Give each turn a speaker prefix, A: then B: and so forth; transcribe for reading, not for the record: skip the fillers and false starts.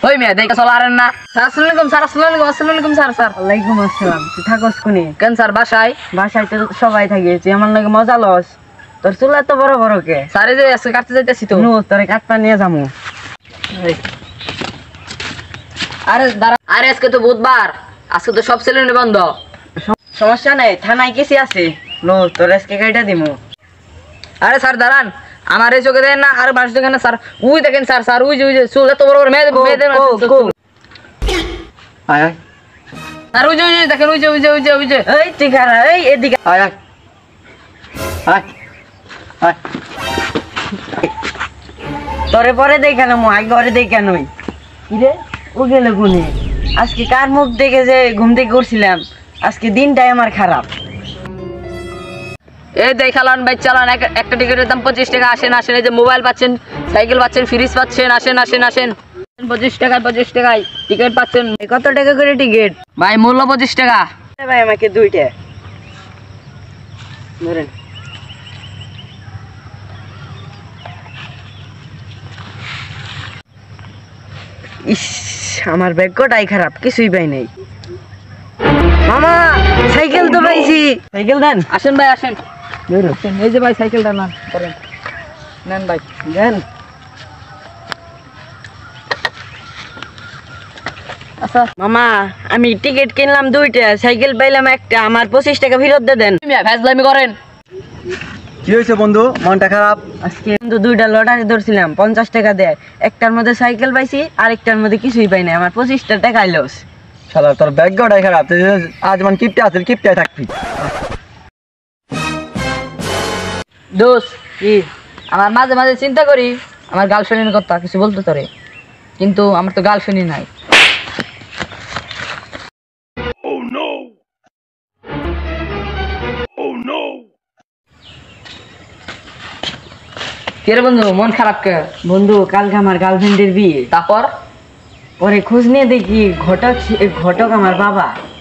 A: ওই মেয়ে দেখে চলা আরেন না। স্যার আসসালামু আলাইকুম স্যার।
B: ওয়ালাইকুম আসসালাম। তুই থাকস কোনি?
A: কেন স্যার বাসায়?
B: বাসায় তো সবাই থাকে, তুই আমার লাগে মজা লস। তোর চুল এত বড় বড় কে?
A: স্যারে যে আজকে কাটতে যাইতেছি তো।
B: তোরে কাটপা নিয়ে যাবো।
A: আরে দাঁড়া, আরে আজকে তো বুধবার, আজকে তো সব সেলুন বন্ধ।
B: সমস্যা নাই, থানায় কেসি আছে। তোর আজকে গাড়িটা দিমু।
A: আরে স্যার দাঁড়ান, আমার এই চোখে দেন না, আর মানুষ দেখেন না স্যার। উই দেখেন স্যার, স্যার উই যে চুল এত বড় বড় মেয়েদের মেয়েদের
B: আয় আয়
A: স্যার উই যে দেখেন, উই যে
B: এই ঠিকানা, এই এদিকে
C: আয় আয় আয় আয়
B: তোরে পরে দেখে নেবো, আগে ঘরে দেখে নই। কিরে ও গেল কোনে? আজকে কার মুখ দেখে যে ঘুম থেকে উঠছিলাম, আজকে দিনটাই আমার খারাপ।
A: এই দেখালান ভাই, চালান। একটা টিকিটের দাম 25 টাকা। আসেন আসেন, এই যে মোবাইল পাচ্ছেন, সাইকেল পাচ্ছেন, ফ্রিজ পাচ্ছেন। আসেন 25 টাকায় টিকিট পাচ্ছেন।
B: কত টাকা করে টিকিট
A: ভাই? মূল্য 25 টাকা।
B: ভাই আমাকে দুইটা ধরেন। ইস, আমার ভাগ্যটাই খারাপ, কিছুই পাই নাই। মামা সাইকেল তো পাইছি, সাইকেল দেন।
A: আসেন ভাই আসেন, এই যে ভাই সাইকেলটা নেন, নেন ভাই
B: দেন।
A: আচ্ছা
B: মামা আমি টিকিট কিনলাম দুইটা, সাইকেল পাইলাম একটা, আমার 25 টাকা ফেরত দিয়ে দেন।
A: ফ্যাজলামি করেন।
C: কি হয়েছে বন্ধু, মনটা খারাপ?
B: আজকে কিন্তু দুইটা লটারি ধরছিলাম, 50 টাকা দেয়। একটার মধ্যে সাইকেল পাইছি, আরেকটার মধ্যে কিছুই পাই নাই। আমার 25 টাকা লস।
C: শালা তোর ভাগ্যটাই খারাপ, তুই আজ মান কিপটে আছিল, কিপটায় থাকবি।
A: দোষ কি, আমার মাঝে মাঝে চিন্তা করি আমার গার্লফ্রেন্ডের কথা, কিছু বলতে তোরে, কিন্তু আমার তো গার্লফ্রেন্ডই নাই। কে রে বন্ধু, মন খারাপ কে?
B: বন্ধু কালকে আমার গার্লফ্রেন্ডের বিয়ে,
A: তারপর
B: পরে খোঁজ নিয়ে দেখি ঘটক আমার বাবা।